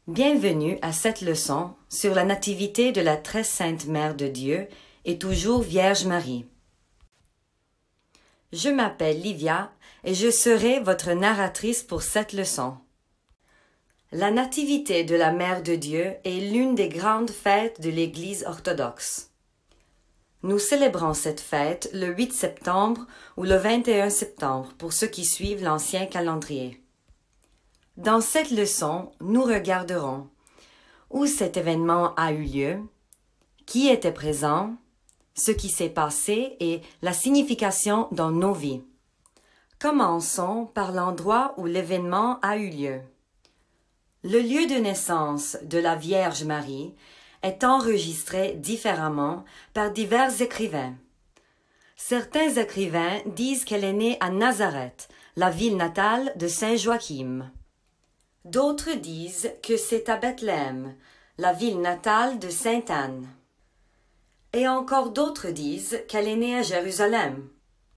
Bienvenue à cette leçon sur la nativité de la très sainte Mère de Dieu et toujours Vierge Marie. Je m'appelle Livia et je serai votre narratrice pour cette leçon. La nativité de la Mère de Dieu est l'une des grandes fêtes de l'Église orthodoxe. Nous célébrons cette fête le 8 septembre ou le 21 septembre pour ceux qui suivent l'ancien calendrier. Dans cette leçon, nous regarderons où cet événement a eu lieu, qui était présent, ce qui s'est passé et la signification dans nos vies. Commençons par l'endroit où l'événement a eu lieu. Le lieu de naissance de la Vierge Marie est enregistré différemment par divers écrivains. Certains écrivains disent qu'elle est née à Nazareth, la ville natale de Saint Joachim. D'autres disent que c'est à Bethléem, la ville natale de Sainte Anne. Et encore d'autres disent qu'elle est née à Jérusalem.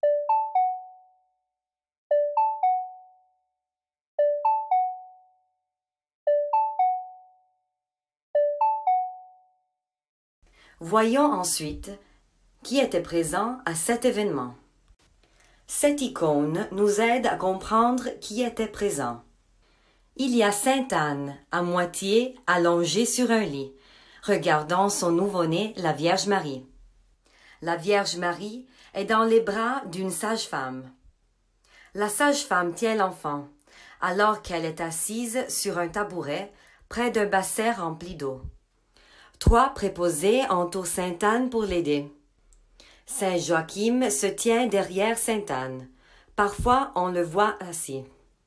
Voyons ensuite qui était présent à cet événement. Cette icône nous aide à comprendre qui était présent. Il y a Sainte Anne, à moitié allongée sur un lit, regardant son nouveau-né, la Vierge Marie. La Vierge Marie est dans les bras d'une sage-femme. La sage-femme tient l'enfant, alors qu'elle est assise sur un tabouret près d'un bassin rempli d'eau. 3 préposés entourent Sainte Anne pour l'aider. Saint Joachim se tient derrière Sainte Anne. Parfois, on le voit assis.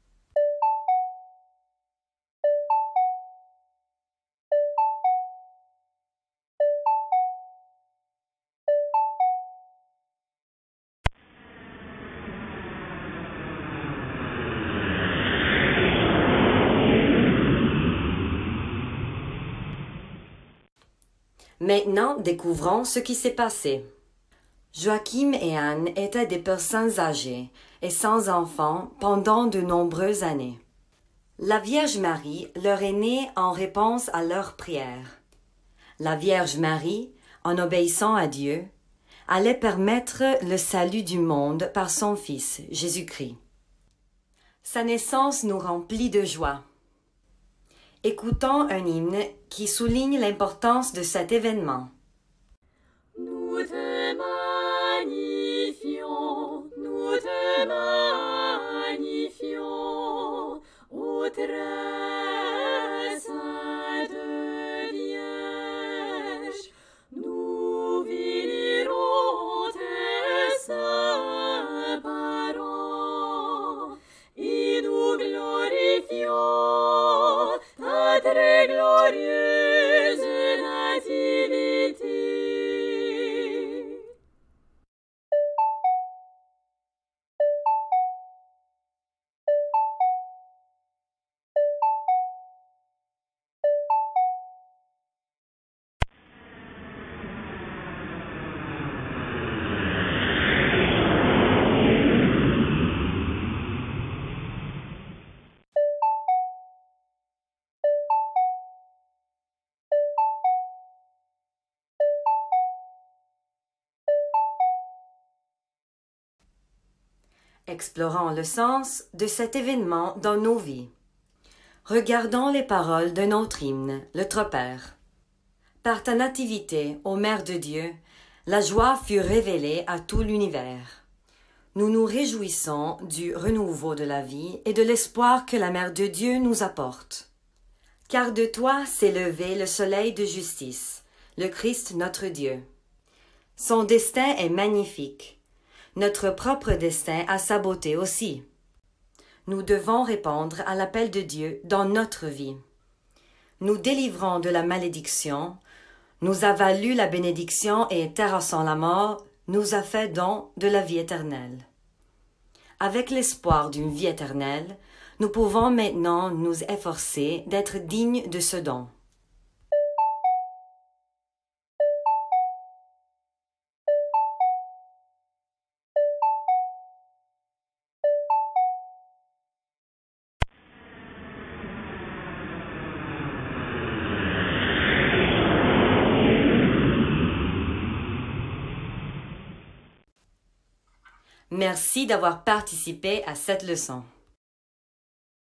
Maintenant, découvrons ce qui s'est passé. Joachim et Anne étaient des personnes âgées et sans enfants pendant de nombreuses années. La Vierge Marie leur est née en réponse à leurs prières. La Vierge Marie, en obéissant à Dieu, allait permettre le salut du monde par son Fils, Jésus-Christ. Sa naissance nous remplit de joie. Écoutons un hymne qui souligne l'importance de cet événement. Nous te magnifions, ô très sainte Vierge, nous vénérons tes saints parents et nous glorifions ta très glorieuse nativité. Explorons le sens de cet événement dans nos vies. Regardons les paroles de notre hymne, le Tropère. Par ta nativité, ô Mère de Dieu, la joie fut révélée à tout l'univers. Nous nous réjouissons du renouveau de la vie et de l'espoir que la Mère de Dieu nous apporte. Car de toi s'est levé le soleil de justice, le Christ notre Dieu. Son destin est magnifique. Notre propre destin a sa beauté aussi. Nous devons répondre à l'appel de Dieu dans notre vie. Nous délivrons de la malédiction, nous a valu la bénédiction et terrassant la mort, nous a fait don de la vie éternelle. Avec l'espoir d'une vie éternelle, nous pouvons maintenant nous efforcer d'être dignes de ce don. Merci d'avoir participé à cette leçon.